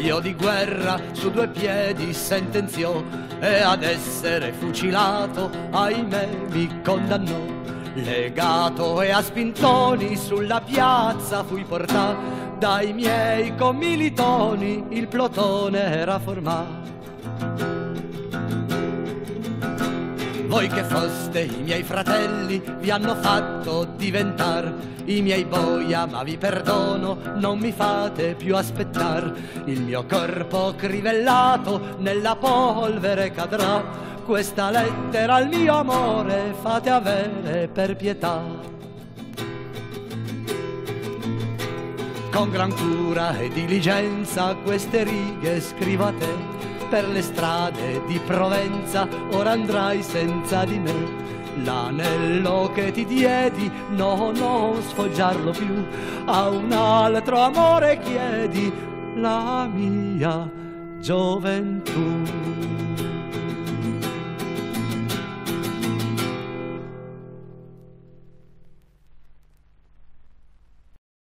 figlio di guerra su 2 piedi sentenziò e ad essere fucilato, ahimè, mi condannò. Legato e a spintoni sulla piazza fui portato dai miei commilitoni, il plotone era formato. Voi che foste i miei fratelli vi hanno fatto diventar i miei boia, ma vi perdono, non mi fate più aspettar. Il mio corpo crivellato nella polvere cadrà. Questa lettera al mio amore fate avere per pietà. Con gran cura e diligenza queste righe scrivo a te. Per le strade di Provenza ora andrai senza di me. L'anello che ti diedi, no, non sfoggiarlo più. A un altro amore chiedi la mia gioventù.